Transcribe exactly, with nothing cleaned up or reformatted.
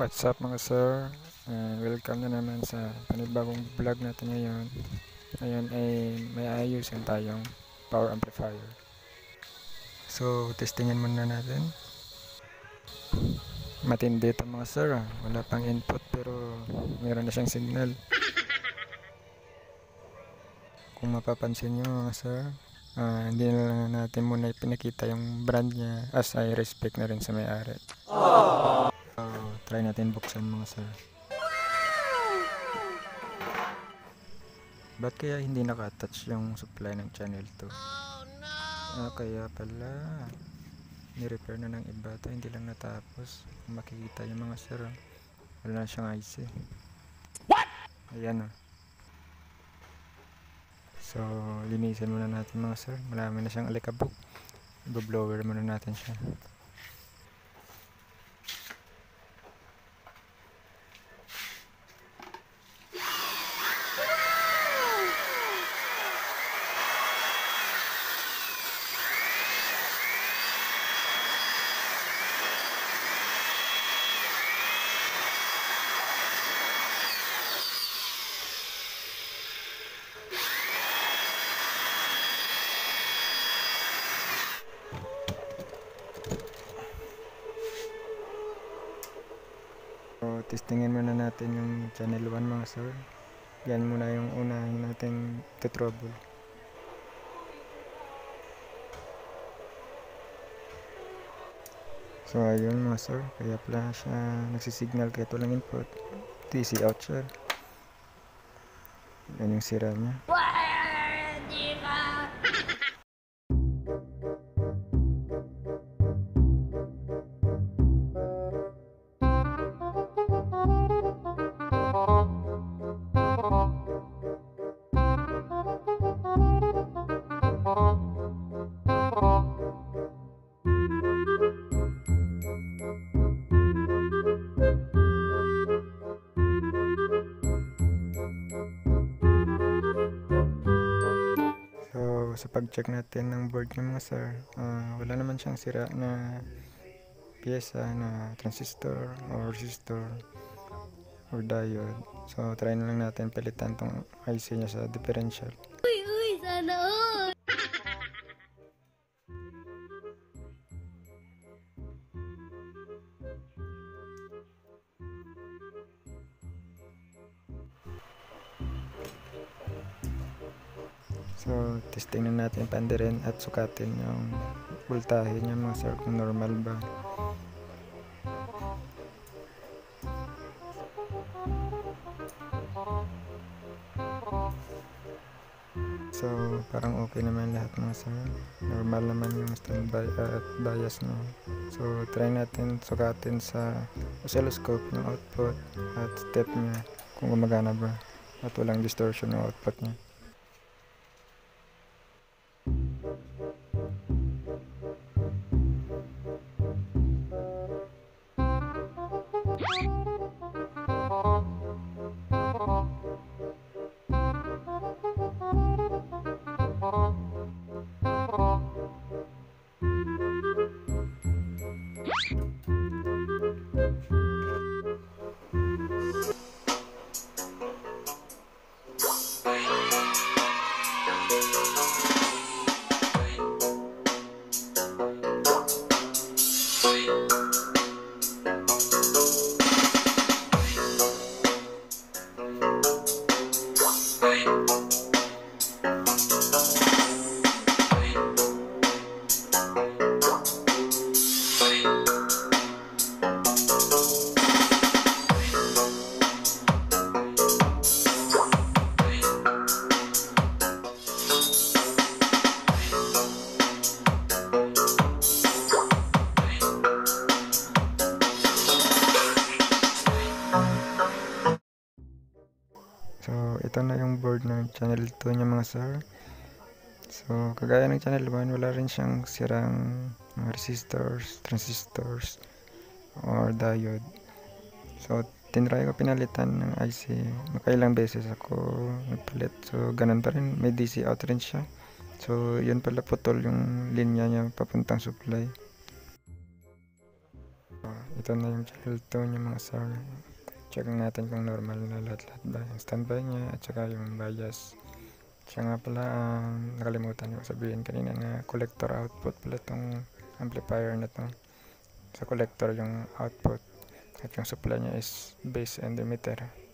What's up mga sir? And welcome na naman sa panibagong vlog natin ngayon. Ngayon ay may ayusin tayong power amplifier. So, testingin muna natin. Matindi ito mga sir. Ah. Wala pang input pero meron na siyang signal. Kung mapapansin nyo mga sir, uh, hindi na lang natin muna pinakita yung brand niya as I respect na rin sa may-ari. So, try natin buksan mga sir. Ba't kaya hindi naka-attach yung supply ng channel to? Oh, no! Ah, kaya pala ni-repair na ng iba to, hindi lang natapos. Kung makikita yung mga sir, wala na siyang I C. What? Ayan o. So, linisin muna natin mga sir. Marami na siyang alikabok. I-blower muna natin siya. So, testingin muna natin yung channel one mga sir. Yan muna yung unahin natin to-trouble. So, ayun mga sir. Kaya pala siya nagsisignal kaya ito lang input. D C out siya. Yan yung sira niya. Sa pag-check natin ng board ng mga sir, uh, wala naman siyang sira na piyesa na transistor or resistor or diode. So try na lang natin palitan tong I C niya sa differential. Uy, uy, sana all! So, testing na natin pandirin at sukatin yung voltahe niya mga sir kung normal ba. So, parang okay naman lahat mga sir. Normal naman yung standby at bias niya. So, try natin sukatin sa oscilloscope ng output at step niya kung gumagana ba at walang distortion ng output niya. So, ito na yung board ng channel two niya mga sir. So, kagaya ng channel one, wala rin siyang sirang mga resistors, transistors, or diode. So, tinry ko pinalitan ng I C. Makailang beses ako nagpalit. So, ganun pa rin. May D C out rin siya. So, yun pala putol yung linya niya papuntang supply. ito na yung channel two niya mga sir. Check natin kung normal na lahat-lahat ba yung standby niya at saka yung bias. Siya nga pala, um, nakalimutan ko sabihin kanina na collector output pala itong amplifier na to. Sa collector yung output at yung supply niya is base and emitter.